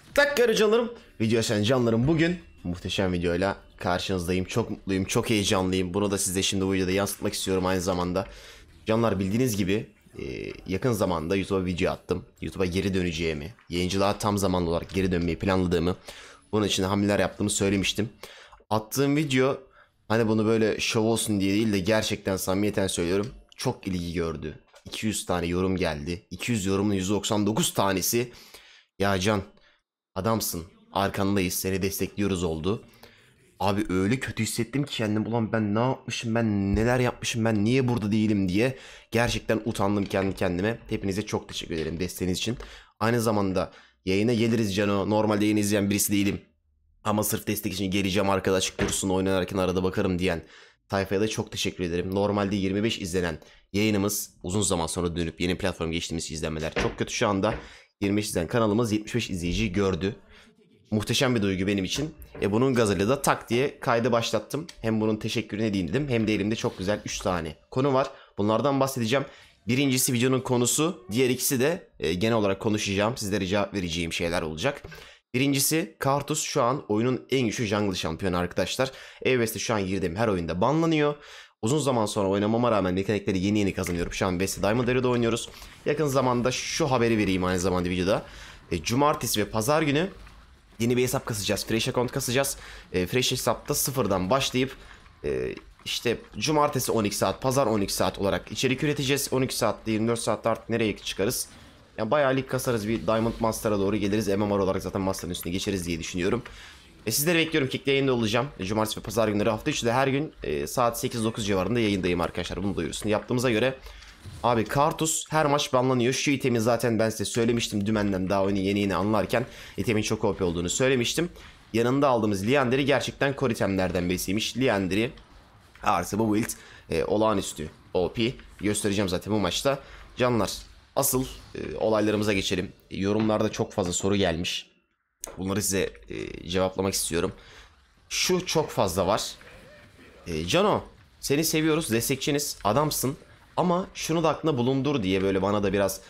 Takkarı canlarım. Video açan canlarım, bugün muhteşem videoyla karşınızdayım. Çok mutluyum, çok heyecanlıyım. Bunu da size şimdi bu videoda yansıtmak istiyorum aynı zamanda. Canlar, bildiğiniz gibi yakın zamanda YouTube'a video attım. YouTube'a geri döneceğimi, yayıncılığa tam zamanlı olarak geri dönmeyi planladığımı, bunun için hamleler yaptığımı söylemiştim. Attığım video, hani bunu böyle şov olsun diye değil de gerçekten samimiyeten söylüyorum, çok ilgi gördü. 200 tane yorum geldi. 200 yorumun 199 tanesi "Ya Can, adamsın, arkandayız, seni destekliyoruz" oldu. Abi öyle kötü hissettim ki kendim, ulan ben ne yapmışım, ben neler yapmışım, ben niye burada değilim diye gerçekten utandım kendi kendime. Hepinize çok teşekkür ederim desteğiniz için. Aynı zamanda yayına geliriz Cano, normalde yayın izleyen birisi değilim ama sırf destek için geleceğim arkadaşlık kursuna, oynanırken arada bakarım diyen tayfaya da çok teşekkür ederim. Normalde 25 izlenen yayınımız uzun zaman sonra dönüp yeni platform geçtiğimiz izlenmeler çok kötü şu anda. 25 izlenen kanalımız 75 izleyiciyi gördü. Muhteşem bir duygu benim için. Bunun gazıyla da tak diye kaydı başlattım. Hem bunun teşekkürünü edeyim dedim, hem de elimde çok güzel 3 tane konu var. Bunlardan bahsedeceğim. Birincisi videonun konusu, diğer ikisi de genel olarak konuşacağım, sizlere cevap vereceğim şeyler olacak. Birincisi, Karthus şu an oyunun en güçlü jungle şampiyonu arkadaşlar. West'te şu an girdiğim her oyunda banlanıyor. Uzun zaman sonra oynamama rağmen yetenekleri yeni kazanıyorum. Şu an West'te Diamond Area'da oynuyoruz. Yakın zamanda şu haberi vereyim aynı zamanda videoda. Cumartesi ve pazar günü yeni bir hesap kasacağız. Fresh account kasacağız. Fresh hesapta sıfırdan başlayıp işte cumartesi 12 saat, pazar 12 saat olarak içerik üreteceğiz. 12 saatte 24 saatte artık nereye çıkarız? Yani bayağı lig kasarız, bir Diamond Master'a doğru geliriz. MMR olarak zaten Master'ın üstüne geçeriz diye düşünüyorum. Sizleri bekliyorum. Kick'te yayında olacağım. Cumartesi ve pazar günleri, hafta içi de her gün saat 8-9 civarında yayındayım arkadaşlar. Bunu duyurusunu yaptığımıza göre. Abi Karthus her maç banlanıyor. Şu itemi zaten ben size söylemiştim dümenden, daha oyunu yeni anlarken itemin çok OP olduğunu söylemiştim. Yanında aldığımız Liander'i gerçekten core itemlerden birisiymiş. Liander'i artı bu build olağanüstü OP göstereceğim zaten bu maçta. Canlar, asıl olaylarımıza geçelim. Yorumlarda çok fazla soru gelmiş. Bunları size cevaplamak istiyorum. Şu çok fazla var. Cano, seni seviyoruz, destekçiniz, adamsın. Ama şunu da aklına bulundur diye böyle bana da biraz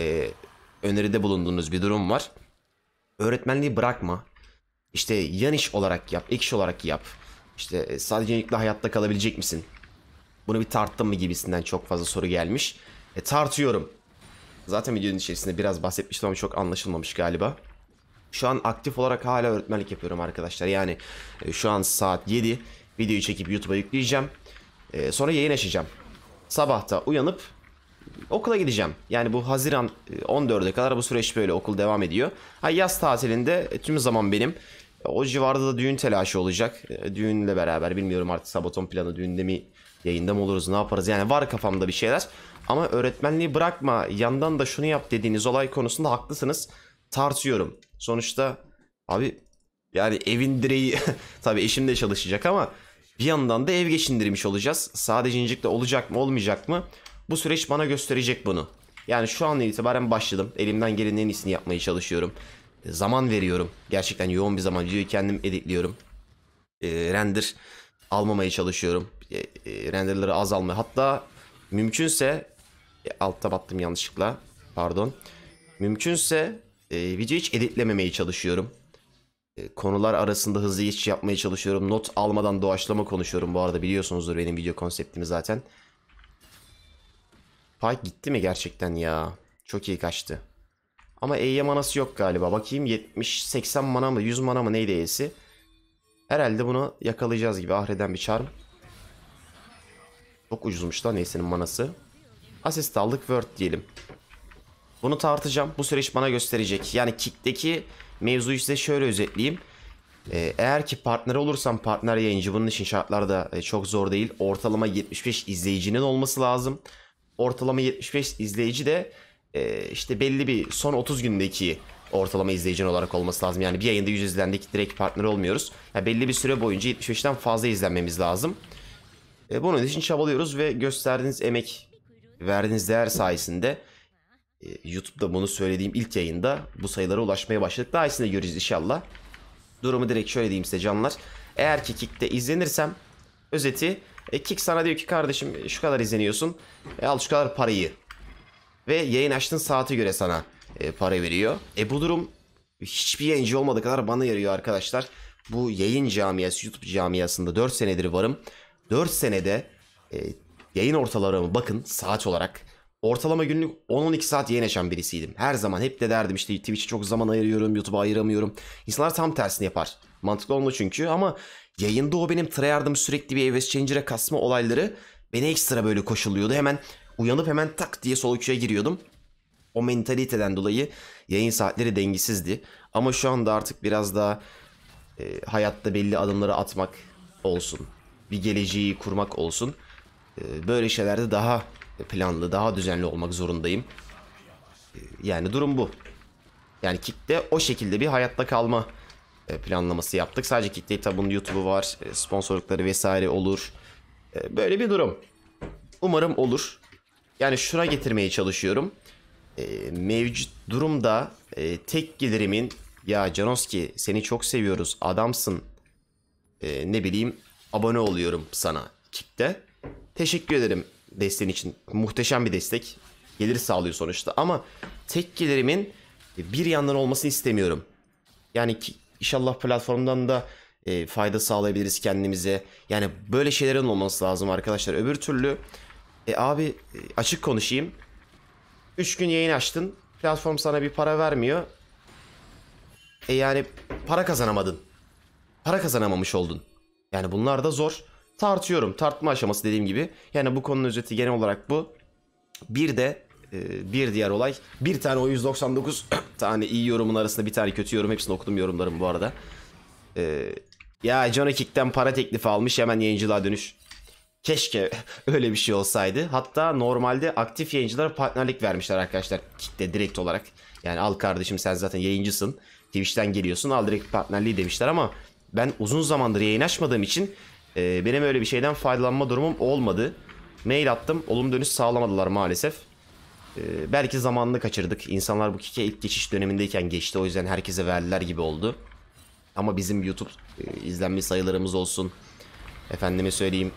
öneride bulunduğunuz bir durum var. Öğretmenliği bırakma. İşte yan iş olarak yap, ek iş olarak yap. İşte sadece yükle hayatta kalabilecek misin? Bunu bir tarttın mı gibisinden çok fazla soru gelmiş. Tartıyorum. Zaten videonun içerisinde biraz bahsetmiştim ama çok anlaşılmamış galiba. Şu an aktif olarak hala öğretmenlik yapıyorum arkadaşlar. Yani şu an saat 7, videoyu çekip YouTube'a yükleyeceğim. Sonra yayın açacağım. Sabahta uyanıp okula gideceğim. Yani bu Haziran 14'e kadar bu süreç böyle, okul devam ediyor. Yaz tatilinde tüm zaman benim. O civarda da düğün telaşı olacak. Düğünle beraber bilmiyorum artık, Sabaton planı düğünde mi, yayında mı oluruz, ne yaparız? Yani var kafamda bir şeyler. Ama öğretmenliği bırakma, yandan da şunu yap dediğiniz olay konusunda haklısınız. Tartıyorum. Sonuçta abi, yani evin direği tabii eşim de çalışacak ama bir yandan da ev geçindirmiş olacağız. Sadece incikle olacak mı olmayacak mı? Bu süreç bana gösterecek bunu. Yani şu an itibaren başladım. Elimden gelenin en iyisini yapmaya çalışıyorum. Zaman veriyorum. Gerçekten yoğun bir zaman. Videoyu kendim editliyorum. Render almamaya çalışıyorum. Renderları az almaya. Hatta mümkünse altta battım yanlışlıkla. Pardon. Mümkünse video hiç editlememeye çalışıyorum. Konular arasında hızlı geçiş yapmaya çalışıyorum. Not almadan doğaçlama konuşuyorum. Bu arada biliyorsunuzdur benim video konseptimi zaten. Pike gitti mi gerçekten ya? Çok iyi kaçtı. Ama E'ye manası yok galiba. Bakayım, 70-80 mana mı 100 mana mı neydi E'si? Herhalde bunu yakalayacağız gibi. Ahreden bir charm. Çok ucuzmuş lan E'sinin manası. Asist aldık, word diyelim. Bunu tartacağım. Bu süreç bana gösterecek. Yani Kick'teki mevzuyu size şöyle özetleyeyim. Eğer ki partner olursam, partner yayıncı, bunun için şartlar da çok zor değil. Ortalama 75 izleyicinin olması lazım. Ortalama 75 izleyici de işte belli bir son 30 gündeki ortalama izleyicin olarak olması lazım. Yani bir yayında 100 izlendik direkt partner olmuyoruz. Yani belli bir süre boyunca 75'ten fazla izlenmemiz lazım. Bunun için çabalıyoruz ve gösterdiğiniz emek, verdiğiniz değer sayesinde YouTube'da bunu söylediğim ilk yayında bu sayılara ulaşmaya başladık. Daha iyisini de göreceğiz inşallah. Durumu direkt şöyle diyeyim size canlar. Eğer ki Kick'te izlenirsem, özeti, Kick sana diyor ki kardeşim şu kadar izleniyorsun, al şu kadar parayı. Ve yayın açtığın saate göre sana para veriyor. Bu durum hiçbir yayıncı olmadığı kadar bana yarıyor arkadaşlar. Bu yayın camiası, YouTube camiasında 4 senedir varım. 4 senede yayın ortalarıma bakın saat olarak. Ortalama günlük 10-12 saat yayın açan birisiydim. Her zaman hep de derdim işte Twitch'e çok zaman ayırıyorum, YouTube'a ayıramıyorum. İnsanlar tam tersini yapar. Mantıklı olmalı çünkü ama yayında o benim tryhard'ım sürekli bir Aves Changer'a kasma olayları beni ekstra böyle koşuluyordu. Hemen uyanıp hemen tak diye solo queue'ya giriyordum. O mentaliteden dolayı yayın saatleri dengesizdi. Ama şu anda artık biraz daha hayatta belli adımları atmak olsun. Bir geleceği kurmak olsun. Böyle şeylerde daha planlı, daha düzenli olmak zorundayım. Yani durum bu. Yani Kick'te o şekilde bir hayatta kalma planlaması yaptık. Sadece Kick değil tabi bunun YouTube'u var, sponsorlukları vesaire olur. Böyle bir durum. Umarım olur. Yani şuna getirmeye çalışıyorum. Mevcut durumda tek gelirimin ya Canoski seni çok seviyoruz adamsın ne bileyim abone oluyorum sana Kick'te. Teşekkür ederim desteğin için. Muhteşem bir destek. Gelir sağlıyor sonuçta ama tek gelirimin bir yandan olmasını istemiyorum. Yani inşallah platformdan da fayda sağlayabiliriz kendimize. Yani böyle şeylerin olması lazım arkadaşlar. Öbür türlü abi açık konuşayım. 3 gün yayın açtın. Platform sana bir para vermiyor. Yani para kazanamadın. Para kazanamamış oldun. Yani bunlar da zor. Tartıyorum. Tartma aşaması dediğim gibi. Yani bu konunun özeti genel olarak bu. Bir de bir diğer olay. Bir tane o 199 tane iyi yorumun arasında bir tane kötü yorum. Hepsini okudum yorumlarım bu arada. Ya Johnny Kick'ten para teklifi almış hemen yayıncılığa dönüş. Keşke öyle bir şey olsaydı. Hatta normalde aktif yayıncılara partnerlik vermişler arkadaşlar. Kick'te direkt olarak. Yani al kardeşim sen zaten yayıncısın. Twitch'ten geliyorsun al direkt partnerliği demişler ama ben uzun zamandır yayın açmadığım için benim öyle bir şeyden faydalanma durumum olmadı. Mail attım. Olumlu dönüş sağlamadılar maalesef. Belki zamanını kaçırdık. İnsanlar bu Kick'e ilk geçiş dönemindeyken geçti. O yüzden herkese verdiler gibi oldu. Ama bizim YouTube izlenme sayılarımız olsun. Efendime söyleyeyim.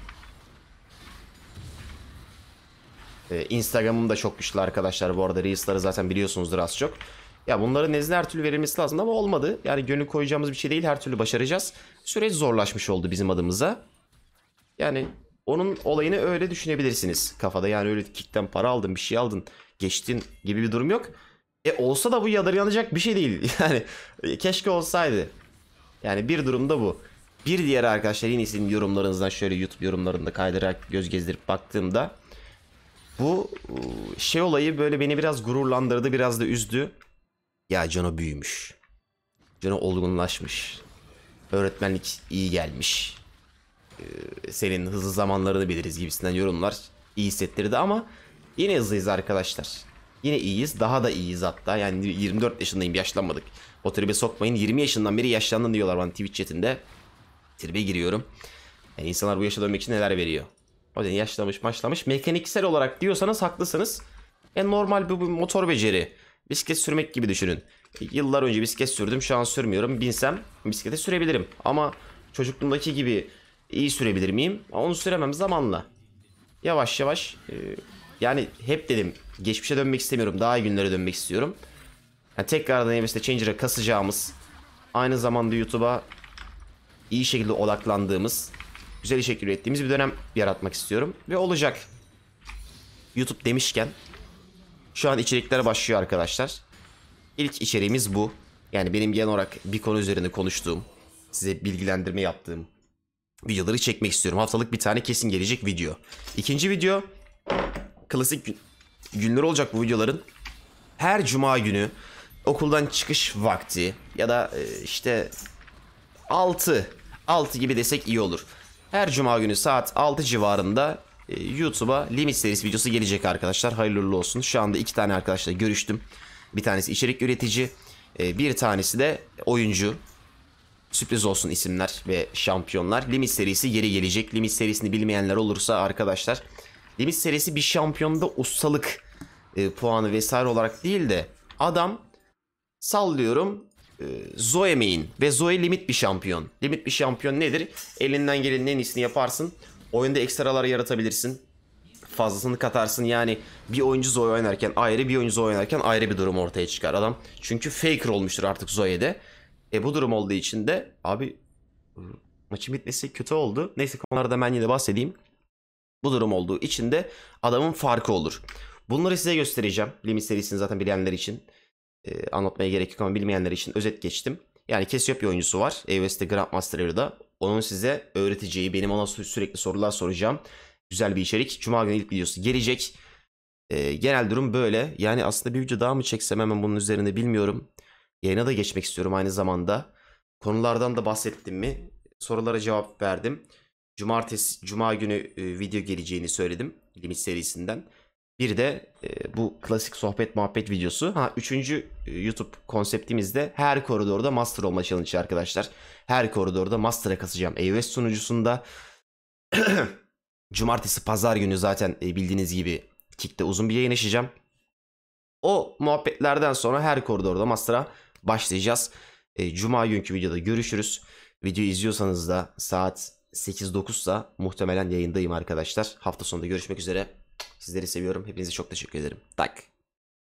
Instagram'ım da çok güçlü arkadaşlar. Bu arada Reels'ları zaten biliyorsunuzdur az çok. Ya bunların nezdinde her türlü verilmesi lazım ama olmadı. Yani gönül koyacağımız bir şey değil. Her türlü başaracağız. Süreç zorlaşmış oldu bizim adımıza. Yani onun olayını öyle düşünebilirsiniz kafada. Yani öyle Kick'ten para aldın, bir şey aldın, geçtin gibi bir durum yok. Olsa da bu yadırganacak bir şey değil. Yani keşke olsaydı. Yani bir durumda bu. Bir diğer arkadaşlar yine sizin yorumlarınızdan şöyle YouTube yorumlarında kaydırarak göz gezdirip baktığımda bu şey olayı böyle beni biraz gururlandırdı, biraz da üzdü. Ya Cano büyümüş. Cano olgunlaşmış. Öğretmenlik iyi gelmiş. Senin hızlı zamanlarını biliriz gibisinden yorumlar iyi hissettirdi ama yine hızlıyız arkadaşlar. Yine iyiyiz. Daha da iyiyiz hatta. Yani 24 yaşındayım yaşlanmadık. O tribe sokmayın. 20 yaşından beri yaşlandın diyorlar bana Twitch chatinde. Tribe giriyorum. Yani insanlar bu yaşa dönmek için neler veriyor. O yüzden yaşlamış başlamış. Mekaniksel olarak diyorsanız haklısınız. Normal bir motor beceri. Bisiklet sürmek gibi düşünün. Yıllar önce bisiklet sürdüm. Şu an sürmüyorum. Binsem bisiklete sürebilirim. Ama çocukluğumdaki gibi iyi sürebilir miyim? Onu süremem zamanla. Yavaş yavaş. Yani hep dedim geçmişe dönmek istemiyorum. Daha iyi günlere dönmek istiyorum. Yani tekrardan Heves'te Changer'a kasacağımız, aynı zamanda YouTube'a iyi şekilde odaklandığımız, güzel içerik ürettiğimiz bir dönem yaratmak istiyorum. Ve olacak. YouTube demişken şu an içerikler başlıyor arkadaşlar. İlk içeriğimiz bu. Yani benim genel olarak bir konu üzerinde konuştuğum, size bilgilendirme yaptığım videoları çekmek istiyorum. Haftalık bir tane kesin gelecek video. İkinci video klasik günler olacak bu videoların. Her cuma günü okuldan çıkış vakti ya da işte 6 gibi desek iyi olur. Her cuma günü saat 6 civarında YouTube'a Limit serisi videosu gelecek arkadaşlar. Hayırlı uğurlu olsun. Şu anda 2 tane arkadaşla görüştüm. Bir tanesi içerik üretici, bir tanesi de oyuncu. Sürpriz olsun isimler ve şampiyonlar. Limit serisi geri gelecek. Limit serisini bilmeyenler olursa arkadaşlar, Limit serisi bir şampiyonda ustalık puanı vesaire olarak değil de adam sallıyorum Zoe main ve Zoe limit bir şampiyon. Limit bir şampiyon nedir? Elinden gelenin en iyisini yaparsın. Oyunda ekstralar yaratabilirsin. fazlasını katarsın. Yani bir oyuncu Zoe oynarken ayrı, bir oyuncu Zoe oynarken ayrı bir durum ortaya çıkar adam. Çünkü faker olmuştur artık Zoe'de. Bu durum olduğu için de abi maçın bitmesi kötü oldu. Neyse, konularda ben yine bahsedeyim. Bu durum olduğu için de adamın farkı olur. Bunları size göstereceğim. Limit serisini zaten bilenler için anlatmaya gerek yok ama bilmeyenler için özet geçtim. Yani Cassiopeia oyuncusu var. EOS'te Grandmaster Area'da. Onun size öğreteceği, benim ona sürekli sorular soracağım. Güzel bir içerik. Cuma günü ilk videosu gelecek. Genel durum böyle. Yani aslında bir video daha mı çeksem hemen bunun üzerinde bilmiyorum. Yayına da geçmek istiyorum aynı zamanda. Konulardan da bahsettim mi? Sorulara cevap verdim. Cuma günü video geleceğini söyledim. Limit serisinden. Bir de bu klasik sohbet muhabbet videosu. Üçüncü YouTube konseptimizde her koridorda master olma challenge arkadaşlar. Her koridorda master'a kasacağım. EOS sunucusunda cumartesi pazar günü zaten bildiğiniz gibi Kick'te uzun bir yayın açacağım. O muhabbetlerden sonra her koridorda master'a başlayacağız. Cuma günkü videoda görüşürüz. Videoyu izliyorsanız da saat 8-9'sa muhtemelen yayındayım arkadaşlar. Hafta sonunda görüşmek üzere. Sizleri seviyorum. Hepinize çok teşekkür ederim. Tak.